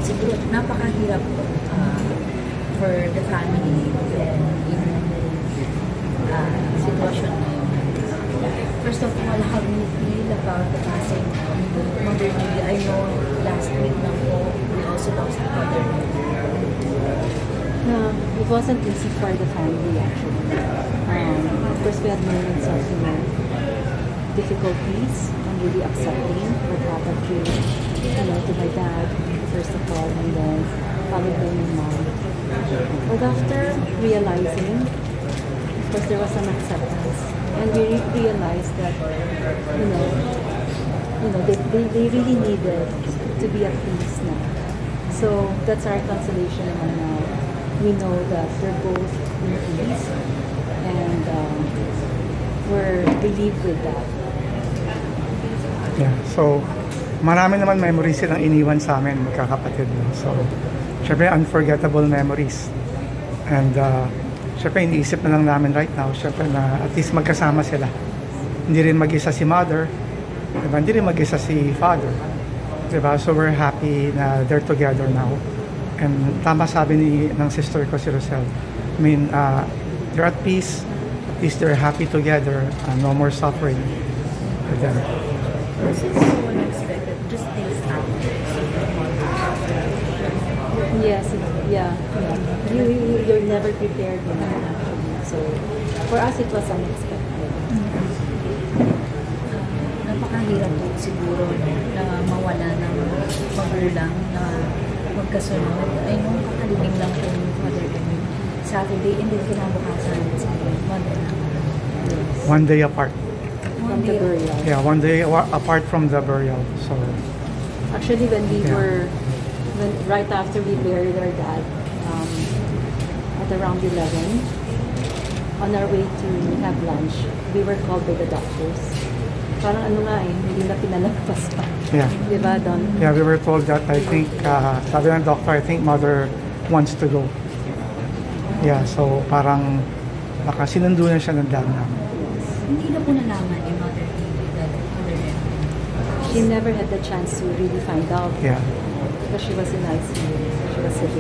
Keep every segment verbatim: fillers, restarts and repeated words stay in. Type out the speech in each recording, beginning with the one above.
siguro napakahirap uh, for the family and in uh, sitwasyon na yun. First of all, how do you feel about the passing of Mother Judy? I know last week na po, we also lost Mother Judy. No, it wasn't easy for the family actually. Um, of course, we had moments of, you know, difficulties and really accepting what happened to, you know, to my dad, first of all, and then followed by my mom. But after realizing, of course, there was some acceptance, and we re realized that, you know, you know, they, they, they really needed to be at peace now. So that's our consolation naman now. We know that they're both in peace, and um, we're relieved with that. Yeah, so marami naman memories silang iniwan sa amin, magkakapatid. So, syempre unforgettable memories. And uh, syempre iniisip na lang namin right now, syempre na at least magkasama sila. Hindi rin mag-isa si mother, diba? Hindi rin mag-isa si father. Diba? So we're happy na they're together now. And tama sabi ni, ng sister ko si Rosel. I mean, uh, they're at peace, at least they're happy together, uh, no more suffering for them. Was it so unexpected? Just things after. Yes, it, yeah, yeah. You, you, you're never prepared for that actually. So, for us, it was unexpected. Napakahirap po siguro na mawala ng magulang na magkasunod. Ay, nung kakalibing lang po yung Father Edwin Saturday, and then kinabukasan si Mother na. Yes. One day apart. From the burial. Yeah, one day apart from the burial. So actually, when we yeah. were, when right after we buried our dad, um, at around eleven, on our way to have lunch, we were called by the doctors. Parang ano nga eh, hindi na pinalagpas pa. Yeah. Diba, Don? Yeah, we were told that I think, uh, sabi ng doctor, I think mother wants to go. Yeah, so parang baka sinundo na siya ng dad namin. Hindi na po nalaman ni Mother Judy that Mother Edwin. She never had the chance to really find out. Yeah. Because she was in I C U. She was sick.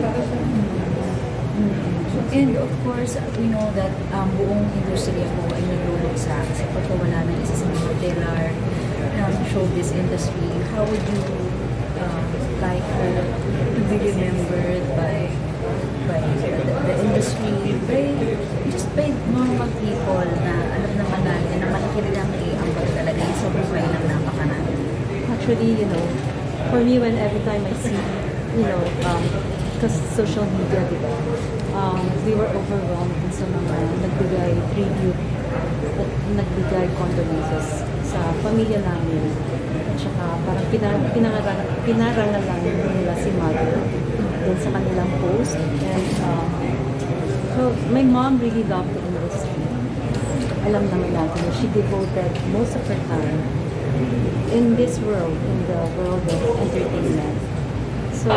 And of course, we know that um, buong industriya po ay nagluluksa sa pagkawala ng isa sa mga pillar ng showbiz industry. How would you um, like her to be remembered by by the, the industry, by just by normal people na alam naman natin na malaki rin ang naiambag talaga yung sa buhay ng napakarami? Actually, you know, for me, when every time I see, you know, um, because social media, diba, um, we were overwhelmed dun sa mga nagbigay tribute, nagbigay condolences sa pamilya namin. At saka parang pinarang, pinarangan lang nila si mother dun sa kanilang post. And um, so my mom really loved the industry. Alam naman natin, she devoted most of her time in this world, in the world of entertainment. So,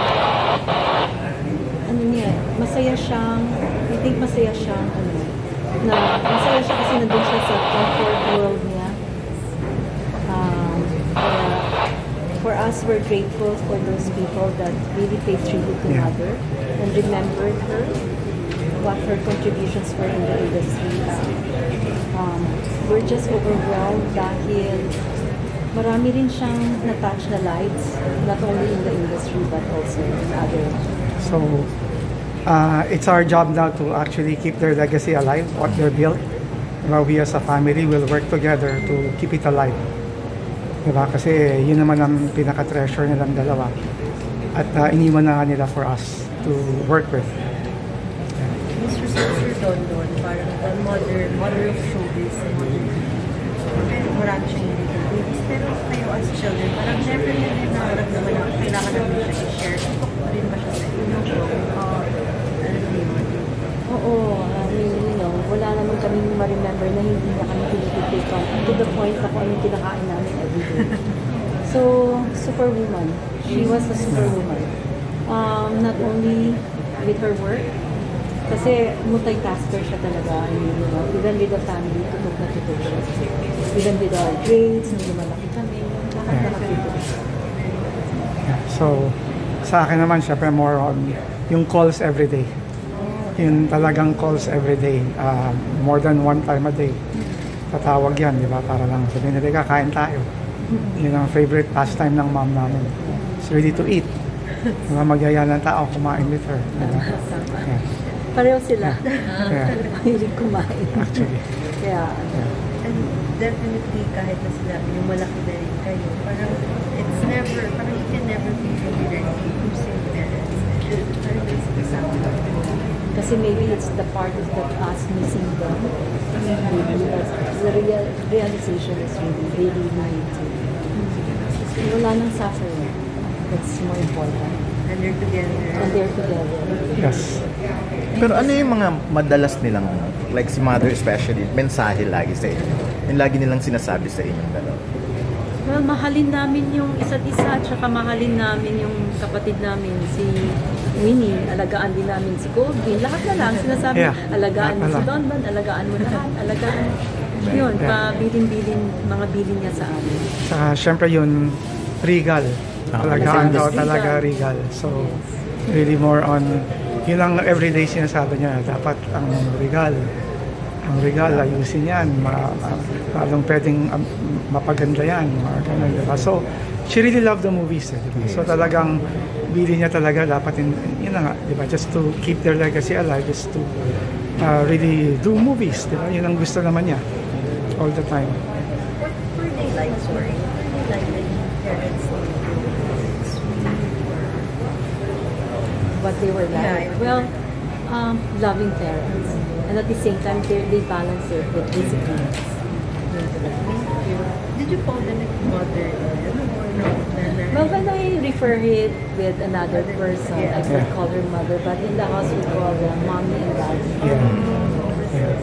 ano niya, masaya siyang, I think masaya siyang, ano, na masaya siya kasi nandun siya sa comfort world niya. Um, uh, for us, we're grateful for those people that really paid tribute to Yeah. Mother and remembered her, what her contributions were in the industry. Um, we're just overwhelmed dahil marami rin siyang na-touch na lives, not only in the industry but also in other. So uh, it's our job now to actually keep their legacy alive, what they're built. Diba, we as a family will work together to keep it alive. Diba? Kasi yun naman ang pinaka-treasure nilang dalawa. At uh, iniwan na nila for us to work with. Mister Sir Don Don, parang uh, mother, mother of showbiz, mother. Pero marami siyang hindi. Pero kayo as children, parang never yun din nakaramdaman na kailangan namin siya i-share. Ito pa rin ba siya sa inyo? Uh, ano yun? Oo, I mean, you know, wala naman kami ma-remember na hindi na kami pinipipig to the point na kung anong kinakain namin everyday. So, superwoman. She was a superwoman. Um, not only with her work, kasi multitasker siya talaga. I mean, you know, even with the family, tutok na tutok siya. Even with our grades, nung lumalaki kami, lahat nakatutok siya. Yeah, so Sa akin naman, syempre more on yung calls everyday. Yung talagang calls everyday. Uh, more than one time a day. Tatawag yan, di ba? Para lang sabihin nila, kakain tayo. Yun ang favorite pastime ng mom namin. It's ready to eat. Diba, magyaya ng tao, kumain with her. Diba? Yeah. Pareho sila. Yeah. Mahilig kumain. Actually. Yeah. Yeah. And definitely, kahit na sinabi yung malaki na rin kayo, parang it's never, parang you can never be really ready losing parents. Parang it's kasama lang. Kasi maybe it's the part of the us missing them. Maybe that's the real, realization is really, really need to. Wala nang suffering. That's more important. And they're together. And they're together. Yes. Pero ano yung mga madalas nilang, like si mother especially, mensahe lagi sa inyo? Yung lagi nilang sinasabi sa inyong dalawa? Well, mahalin namin yung isa't isa at saka mahalin namin yung kapatid namin, si Winnie. Alagaan din namin si Goldie. Lahat na lang sinasabi, Yeah. alagaan mo Lahat na si lang. Donban, alagaan mo lahat, alagaan. Yun, Yeah. pabilin-bilin, mga bilin niya sa amin. Saka syempre yun, regal. Ah, Talagaan daw regal. talaga regal. So, really more on, yun ang everyday sinasabi niya, dapat ang regal. Ang regal, ayusin yan. Ma, ma, lalong pwedeng um, mapaganda yan. Mga ganun, diba? So, she really loved the movies. Eh, diba? So, talagang bili niya talaga dapat, in, yun na nga, diba? Just to keep their legacy alive is to uh, really do movies. Diba? Yun ang gusto naman niya all the time. What were they like, sorry? What were they like when your parents were sweet or... What they were like. Yeah. Well, um, loving parents. And at the same time, they, they balance it with discipline. Did you call them mother? Or no? Nana? Well, when I refer it with another person, I could Yeah. call her mother, but in the house we call them mommy and daddy. Yeah.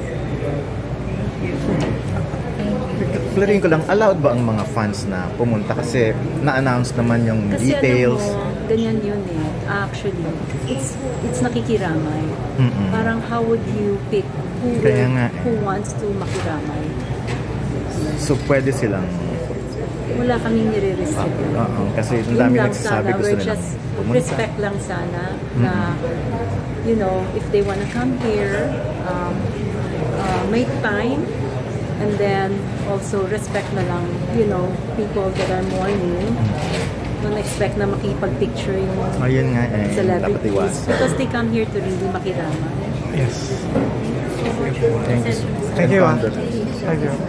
Klarin ko lang, allowed ba ang mga fans na pumunta? Kasi na-announce naman yung Kasi details. alam mo, ganyan yun eh. Actually, it's it's nakikiramay. Mm-mm. Parang how would you pick who, Kaya will- nga. who wants to makiramay? So pwede silang, Wala kaming nire-restrict. oo, kasi ang Yun dami lang nagsasabi sana, gusto we're nilang just pumunta. respect lang sana na, you know, if they wanna come here, um, uh, make time, and then also respect na lang, you know, people that are mourning. Don't expect na makipag-picture yung Ayun nga eh, dapat celebrities iwasan. because they come here to really makirama. Yes. Thanks. Thank you. ah. Founder. Thank you.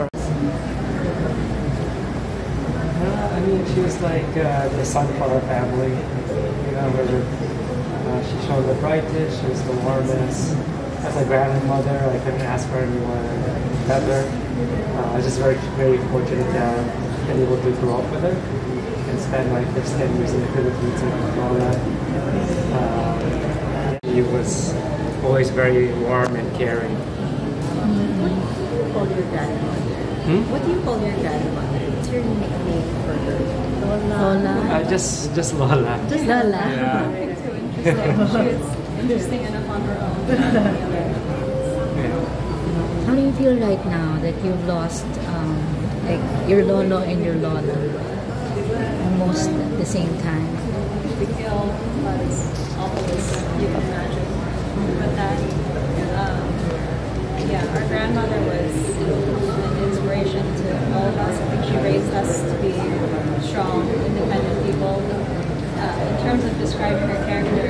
Uh, I mean, she was like uh, the sun for our family. You know, we were, uh, she showed the brightest, she was the warmest. As a grandmother, I couldn't ask for anyone better. Uh, I was just very, very fortunate to have been able to grow up with her and spend my first ten years in the Philippines with Lola. Uh, she was always very warm and caring. What do you call your grandmother? Hmm? What do you call your grandmother? What's your nickname for her? Lola. Uh, just, just Lola. Just Lola. Yeah. Interesting enough on her own. Yeah. How do you feel right now that you've lost um, like your lolo and your lola almost at the same time? We feel as awful as you can imagine. But that, um, yeah, our grandmother was an inspiration to all of us. I think she raised us to be strong, independent people. Uh, in terms of describing her character,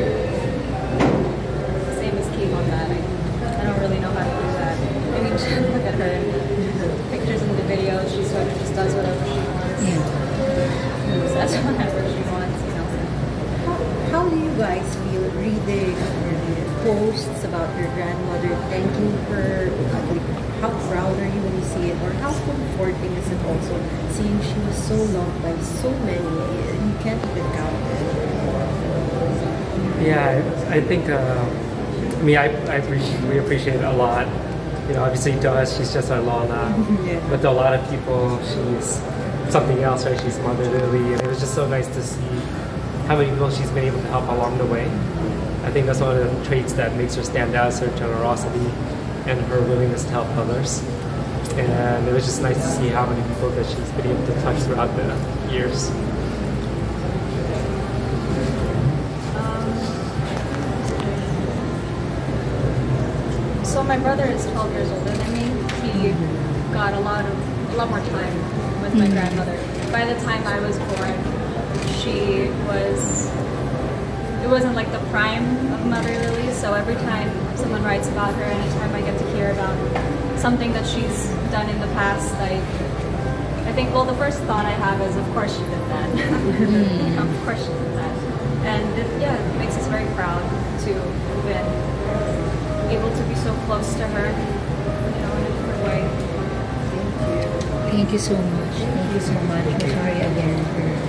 same as Keith on that. I, I don't really know how to do that. I mean, just look at her pictures and the videos. She sort of just does whatever she wants. Yeah. Says whatever she wants, you know. How, how do you guys feel reading the posts about your grandmother thanking her? Like, how proud are you when you see it? Or how comforting is it also seeing she was so loved by so many? You can't even count it. Yeah, I, I think, uh, I mean, I, I appreciate, we appreciate it a lot. You know, obviously to us, she's just our Lola. Yeah. But to a lot of people, she's something else, right? She's Mother Lily. And it was just so nice to see how many people she's been able to help along the way. I think that's one of the traits that makes her stand out, is her generosity and her willingness to help others. And it was just nice to see how many people that she's been able to touch throughout the years. my brother is twelve years older than me. He got a lot of a lot more time with my grandmother. By the time I was born, she was. It wasn't like the prime of Mother Lily. So every time someone writes about her, anytime I get to hear about something that she's done in the past, I. I think, well, the first thought I have is, of course she did that. Of course she did that. And it, yeah, it makes us very proud to have been able to be so close to her, you know, in a different way. Thank you so much. Thank you so much. I'm sorry again for